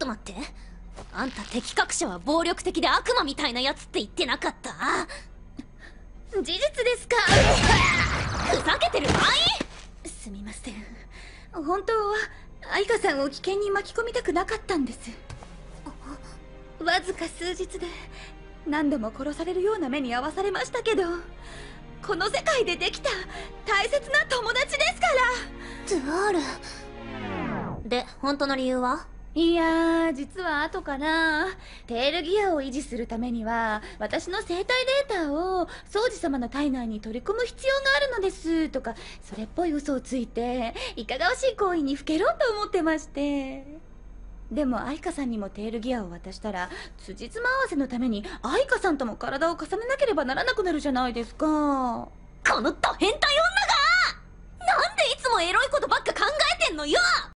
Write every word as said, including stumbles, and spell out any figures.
と待って、あんた敵隠者は暴力的で悪魔みたいなやつって言ってなかった？ 事実ですか？ ふざけてる場合？ すみません、本当は愛花さんを危険に巻き込みたくなかったんです。わずか数日で何度も殺されるような目に遭わされましたけど、この世界でできた大切な友達ですから。 ドゥアールで、本当の理由は？ いやー、実は後から、テールギアを維持するためには私の生体データを宗司様の体内に取り込む必要があるのですとか、それっぽい嘘をついていかがわしい行為にふけろうと思ってまして。でも愛花さんにもテールギアを渡したら、辻褄合わせのために愛花さんとも体を重ねなければならなくなるじゃないですか。 このド変態女が！なんでいつもエロいことばっか考えてんのよ！